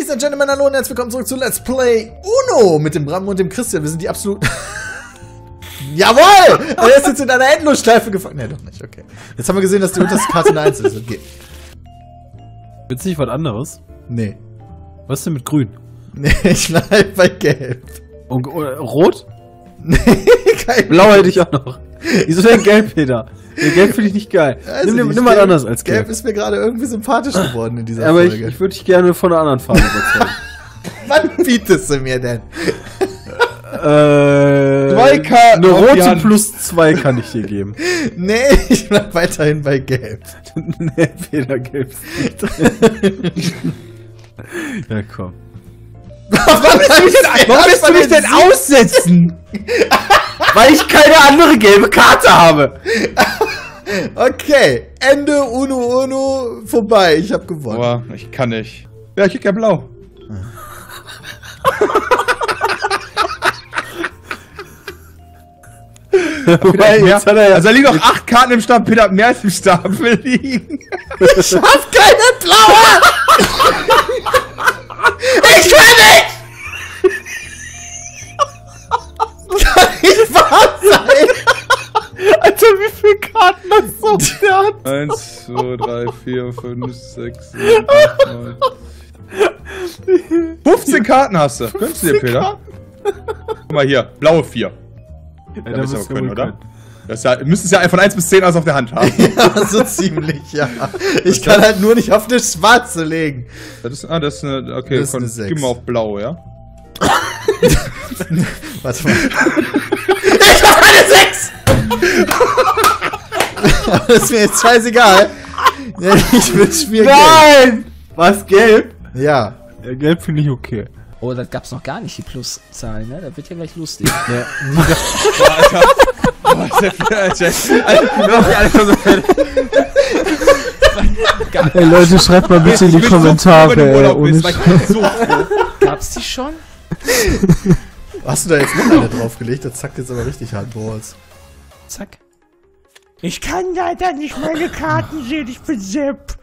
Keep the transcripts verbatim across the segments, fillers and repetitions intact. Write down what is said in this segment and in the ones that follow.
Ladies and Gentlemen, hallo und herzlich willkommen zurück zu Let's Play Uno mit dem Bram und dem Christian. Wir sind die absolut... Jawohl! Er ist jetzt in einer Endlosschleife gefangen. Ne, doch nicht, okay. Jetzt haben wir gesehen, dass die unterste Karte eine eins ist. Okay. Willst du nicht was anderes? Nee. Was ist denn mit grün? Nee, ich bleib bei gelb. Und äh, rot? Nee, kein Blau hätte ich auch noch. Wieso denn gelb, Peter? Nee, gelb finde ich nicht geil. Also nimm nicht, nimm mal gelb, anders als gelb. Gelb ist mir gerade irgendwie sympathisch geworden in dieser Aber Folge. ich, ich würde dich gerne von einer anderen Farbe überzeugen. Was bietest du mir denn? äh, zwei Karten eine auf die rote Hand. plus zwei kann ich dir geben. Nee, ich bleib weiterhin bei gelb. Nee, Peter, gelb ist nicht. Ja, komm. Warum willst du mich denn, Warum willst du mich denn aussetzen? Weil ich keine andere gelbe Karte habe. Okay, Ende, Uno, Uno, vorbei. Ich hab gewonnen. Boah, ich kann nicht. Ja, ich krieg ja blau. Wobei, ja. jetzt hat er ja, Also da liegen noch acht Karten im Stapel. Peter hat mehr als im Stapel liegen. Ich hab keine blaue! Ich kann nicht! Kann nicht wahr sein! Alter, wie viele Karten hast du? Der hat Eins, zwei, drei, vier, fünf, sechs, sieben, acht, neun. fünfzehn Karten hast du. Gönnst du dir, Peter? Guck mal hier, blaue vier. Ja, Da müssen wir können, oder? Das ist ja, müssen es ja von eins bis zehn alles auf der Hand haben. Ja, so ziemlich, ja. Ich kann halt nur nicht auf eine schwarze legen. Das ist, ah, das ist eine, okay, Das ist komm, eine sechs. gib mal auf blau, ja? Warte mal. Ich hab eine sechs! Aber das ist mir jetzt scheißegal. Ja, ich will spielen. Nein! Was, gelb? Ja. Ja, gelb finde ich okay. Oh, das gab's noch gar nicht, die Pluszahlen, ne? Das wird ja gleich lustig. Ja. Boah, Alter. Boah, ist der Alter, Alter, Ey Leute, schreibt mal bitte in die Kommentare, ey, ohne so Gab's die schon? Hast du da jetzt noch eine draufgelegt? Das zackt jetzt aber richtig hart Balls. Zack. Ich kann leider nicht meine Karten sehen, ich bin Sepp.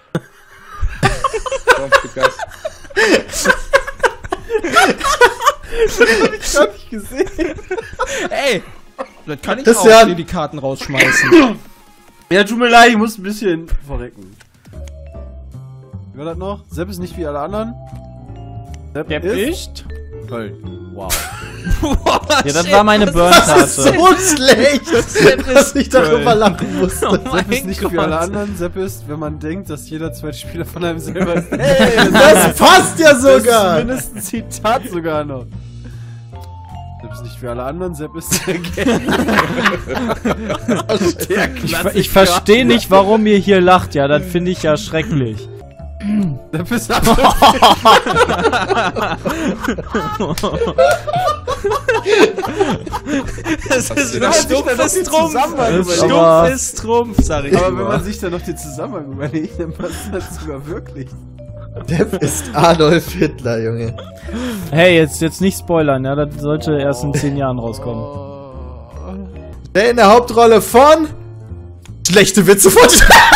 Ich hab nicht gesehen. Ey! Das kann ich Das auch, ja- dir die Karten rausschmeißen. Ja, tut mir leid, ich muss ein bisschen verrecken. Wie war das noch? Sepp ist nicht wie alle anderen. Sepp Der ist... Bist? Köln. Wow. Ja, das war meine Burn-Karte. So schlecht, dass ich darüber lachen musste. Sepp ist nicht wie alle anderen. Sepp ist, wenn man denkt, dass jeder zweite Spieler von einem selber ist. Hey, Das passt ja das ist sogar. zumindest ein Zitat sogar noch. Sepp ist nicht wie alle anderen. Sepp ist der Gelb. Der Ich, ich verstehe nicht, warum ihr hier lacht, ja, das finde ich ja schrecklich. Sepp ist Das ist man sich dann noch den Trumpf. Zusammenhang überlegt. Aber- ist Trumpf, sag ich Aber wenn nur. man sich dann noch den Zusammenhang überlegt, dann passt das sogar wirklich. Depp ist Adolf Hitler, Junge. Hey, jetzt, jetzt nicht spoilern, ja, das sollte erst in zehn Jahren rauskommen. Der in der Hauptrolle von... Schlechte Witze von...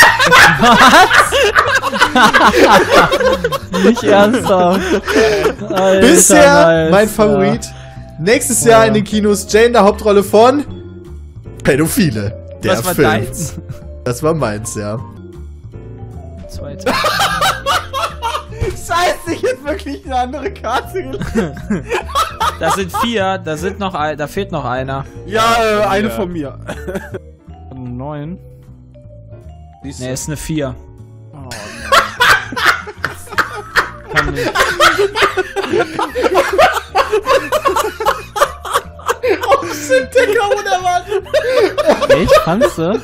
Nicht ernsthaft. Alter, Bisher nice, mein Favorit. Nächstes Jahr in den Kinos Jane in der Hauptrolle von... Pädophile. Der Was war Film. deins? Das war meins, ja. Zweite. Scheiße, ich hätte wirklich eine andere Karte gelegt. Das sind vier, da sind noch ein, da fehlt noch einer. Ja, äh, eine von mir. Neun. Ne, ist eine vier. Oh, Kann nicht. Oh shit, Digga, unerwartet. Echt? Kannst du?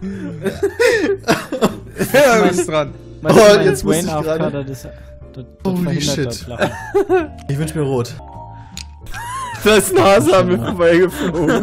Ja, du bist dran. Mein, Oh, mein jetzt muss ich Brain AFK, gerade- das ist... Das, das Holy verhindert shit. das Lachen. Ich wünsch mir rot. Da ist Nase an mir vorbeigeflogen.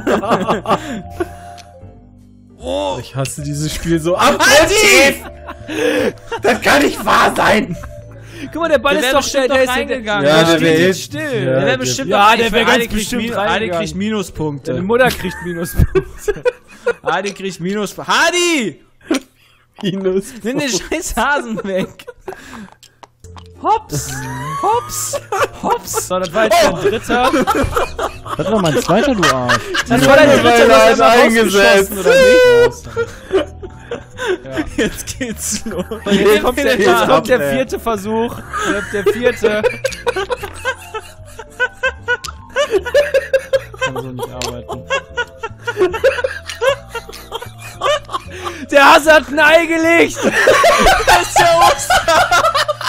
Oh, ich hasse dieses Spiel so. Abgrundtief! Das kann nicht wahr sein! Guck mal, der Ball Der ist wär doch bestimmt schnell, der noch ist reingegangen. Ja, Ja, der der wäre wär jetzt jetzt- still. ja, der wäre der- bestimmt ja, noch- der ich- wär ganz Adi kriegt bestimmt Min- reingegangen. Adi kriegt Minuspunkte. Deine Mutter kriegt Minuspunkte. Adi kriegt Minuspunkte. Hadi! Minus. Nimm den scheiß Hasen weg. Hops! Hops! Hops! So, das war jetzt dein dritter. Das war mein zweiter, du Arsch. Das war dein dritter, du hast einmal eingesetzt. rausgeschossen, oder nicht? Ja. Jetzt geht's los. Und jetzt kommt der, jetzt ab, kommt der ey. vierte Versuch. Jetzt der vierte. Kann so nicht arbeiten. Der Hase hat ein Ei gelegt! Das ist der Oster!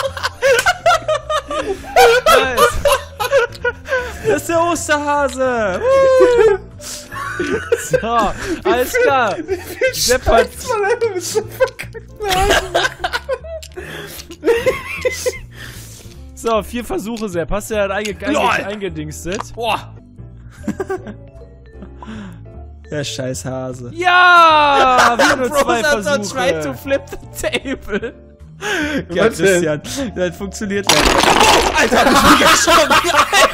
Das ist der Osterhase! So, alles klar. Shepard. So, vier Versuche, Sepp. Hast du ja einge einge eingedingstet? Boah! Der scheiß Hase. Ja! Wieder nur zwei Brother Versuche. tried to flip the table. Ja, Was denn? Christian, das funktioniert nicht. Oh, Alter, hab ich mich erschrocken.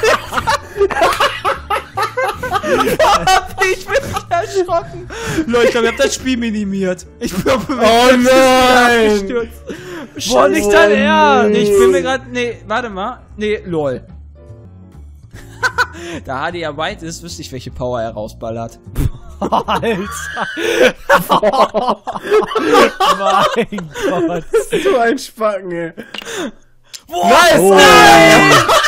Ich bin mich erschrocken. Leute, ich glaube, ihr habt das Spiel minimiert. Ich bin auf Oh nein! Boah, nicht dein Ernst! Nee, ich bin mir gerade. Nee, warte mal. Nee, lol. Da H D ja weit ist, wüsste ich, welche Power er rausballert. Alter! Mein Gott! So ein Spacken, ey. Nice! Oh. Nein!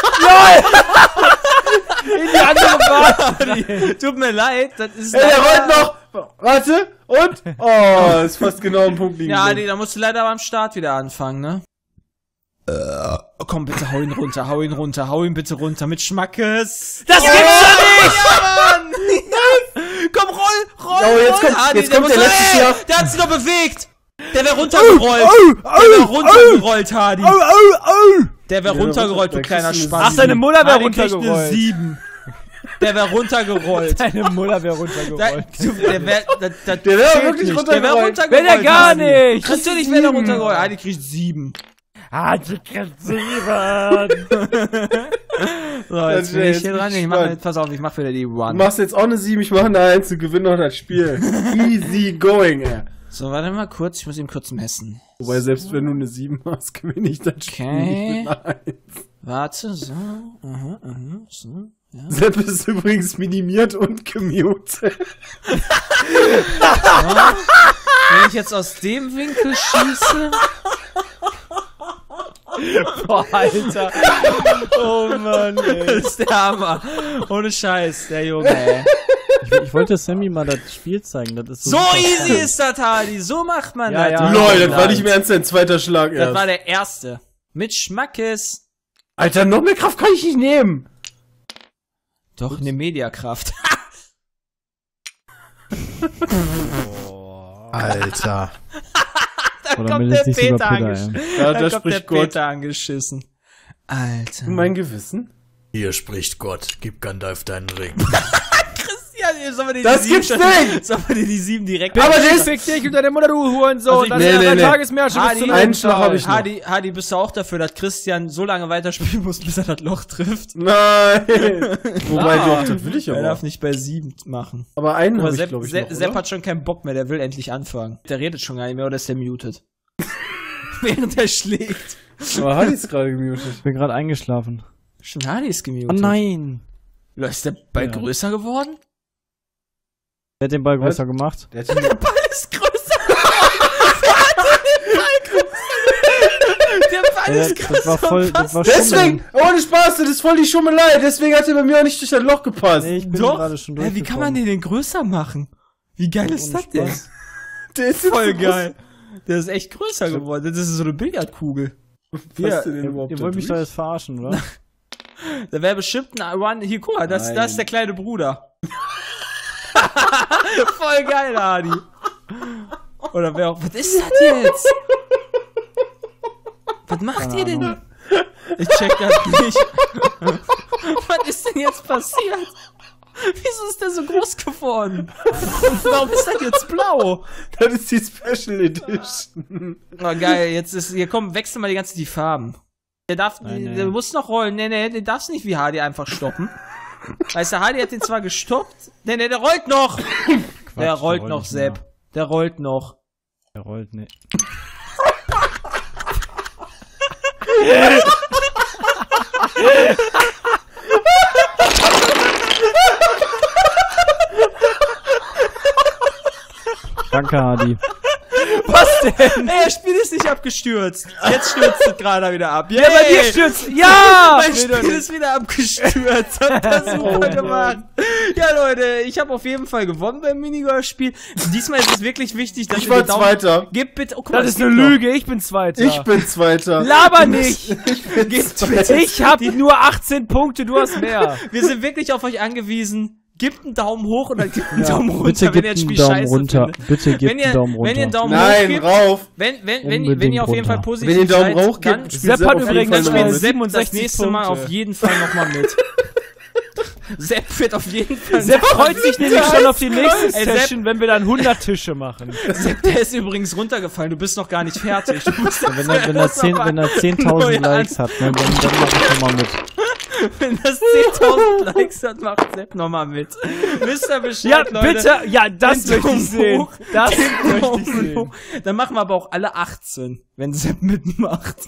In die andere Bahn! Tut mir leid, das ist. Ey, der leider- rollt noch! Warte! Und? Oh, ist fast genau am Punkt liegen. Ja, nee, da musst du leider beim Start wieder anfangen, ne? Äh, komm bitte, hau ihn runter, hau ihn runter, hau ihn bitte runter mit Schmackes. Das gibt's doch nicht! Ja, Mann! Komm, roll, roll, Oh, jetzt roll. kommt- Ah, nee, jetzt kommt muss- der letzte Ey, Jahr. Der hat sich noch bewegt. Der wäre runtergerollt. Der wäre runtergerollt, Hardy. Der wäre Ja, runtergerollt, du da kleiner kriegst du Spaß. Ach, seine Mutter wäre Hardy kriegt eine runtergerollt. sieben. Der wäre runtergerollt. Deine Mutter wäre Da, runtergerollt. du, der wäre der, der Der wäre zählt wirklich nicht. Der wäre runtergerollt. runtergerollt. Wäre der gar Hardy. nicht! Natürlich wäre der runtergerollt. Hardy kriegt sieben. Ah, die kriegt sieben! So, jetzt Das bin wär ich hier jetzt dran. Ich nicht mach, spannend. pass auf, ich mach wieder die Du One. machst jetzt auch eine sieben, ich mache eine eins, du gewinnst noch das Spiel. Easy going, ey. So, warte mal kurz, ich muss ihn kurz messen. Wobei, selbst wenn du eine sieben hast, gewinne ich das Spiel Okay. nicht mit einer eins. Warte, so. Aha, aha, so. Ja. Sepp ist übrigens minimiert und gemutet. Wenn ich jetzt aus dem Winkel schieße. Boah, Alter! Oh Mann, ey. Das ist der Hammer. Ohne Scheiß, der Junge, ey. Ich, ich wollte Sammy mal das Spiel zeigen. Das ist so, So super easy spannend. ist das, Hardy. So macht man Ja, das. ja. Lol, das war nicht mehr ernst, dein zweiter Schlag Das erst. war der erste. Mit Schmackes. Alter, noch mehr Kraft kann ich nicht nehmen. Doch, eine Mediakraft. Alter. Da Oder kommt meldet der sich sogar Peter Peter, angeschissen. ey. Ja, Da da kommt der spricht Gott. Peter angeschissen. Alter. Mein Gewissen? Hier spricht Gott, gib Gandalf deinen Ring. Christian, sollen wir dir Das die sieben gibt's schon- nicht! Sollen wir dir die sieben direkt Aber der ist... Fick dich und deine Mutter, du Hurensohn! Also ich- Das Nee, ist nee, ja nee. drei Tagesmärsche bis Hardy, zum einen Schlag hab ich noch. Hardy, Hardy, bist du auch dafür, dass Christian so lange weiterspielen muss, bis er das Loch trifft? Nein. Wobei, Ah. doch, das will ich Er aber. darf nicht bei sieben machen. Aber einen Aber habe ich, Sepp, glaube ich, Sepp, noch, Sepp oder? hat schon keinen Bock mehr, der will endlich anfangen. Der redet schon gar nicht mehr oder ist der muted? Während er schlägt. Aber Hardy ist gerade gemutet. Ich bin gerade eingeschlafen. Schon Hardy ist gemutet. Oh nein! Leute, ist der Ball Ja. größer geworden? Wer hat den Ball größer gemacht? Der hat ihn Der Ball ist größer geworden! Wer hat denn den Ball größer? Der Ball Ja, ist das größer. war voll, das war Deswegen, ohne Spaß, das ist voll die Schummelei. Deswegen hat er bei mir auch nicht durch das Loch gepasst. Nee, ich bin Doch. gerade schon Hä, wie kann man den denn größer machen? Wie geil ist Ohne das denn? Spaß. Der ist Voll geil. Der ist echt größer geworden. Das ist so eine Billardkugel. Ja, Hier, Ihr wollt mich doch jetzt verarschen, oder? da wäre bestimmt ein One. Hier, guck mal, das, Nein. das ist der kleine Bruder. Voll geil, Adi. Oder wer auch. Was ist das jetzt? Was macht ihr denn? Ich check das nicht. Was ist denn jetzt passiert? Wieso ist der so groß geworden? Warum ist das jetzt blau? Das ist die Special Edition. Oh, geil, jetzt ist, hier komm, wechsel mal die ganze die Farben. Der darf, Nein, nee. der muss noch rollen. Nee, nee, der darf's nicht wie Hardy einfach stoppen. Weißt du, Hardy hat den zwar gestoppt. Nee, nee, der rollt noch. der rollt der rollt noch, nicht Sepp. Der rollt noch. Der rollt nicht. Danke, Hardy. Was denn? Ey, das Spiel ist nicht abgestürzt. Jetzt stürzt es gerade wieder ab. Ja, bei dir stürzt. Ja! Mein Spiel ist wieder abgestürzt. Hat das super gemacht. Ja, Leute, ich habe auf jeden Fall gewonnen beim Minigolf-Spiel. Diesmal ist es wirklich wichtig, dass Ich ihr war den Daumen... Zweiter. Gebt bitte... Oh, guck mal, Das es ist eine gibt noch- Lüge, ich bin Zweiter. Ich bin Zweiter. Laber nicht! Gebt bitte... Ich hab nur achtzehn Punkte, du hast mehr. Wir sind wirklich auf euch angewiesen. Gebt einen Daumen hoch oder gebt einen Ja, Daumen runter, bitte wenn gebt ihr das einen Spiel Daumen scheiße runter. findet. Bitte gebt Wenn ihr, einen Daumen runter. wenn ihr einen Daumen hoch Nein, gebt, rauf. wenn, wenn, wenn, wenn Unbedingt ihr auf jeden Fall runter. positiv Wenn ihr den Daumen seid, hoch dann gebt, Sepp spielt hat Sepp auf jeden übrigens Fall dann nochmal spielt mit. Sepp das siebenundsechzig nächste Mal Punkte. auf jeden Fall nochmal mit. Sepp wird auf jeden Fall... Sepp freut sich nämlich schon auf die nächste Ey, Sepp- Session, wenn wir dann hundert Tische machen. Sepp, der ist übrigens runtergefallen. Du bist noch gar nicht fertig. Du musst Wenn er, wenn er, zehn, wenn er zehntausend Neu an- Likes hat, ne, dann, dann mach ich schon mal mit. Wenn das zehntausend Likes hat, macht Sepp nochmal mit. Wisst ihr Bescheid, Ja, Leute? bitte! Ja, das Den möchte Daumen ich sehen. hoch, Das den möchte ich Daumen sehen. hoch. Dann machen wir aber auch alle achtzehn, wenn Sepp mitmacht.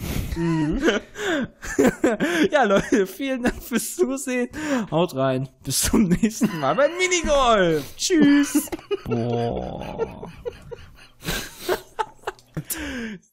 Ja, Leute, vielen Dank fürs Zusehen. Haut rein. Bis zum nächsten Mal beim Minigolf. Tschüss. Boah.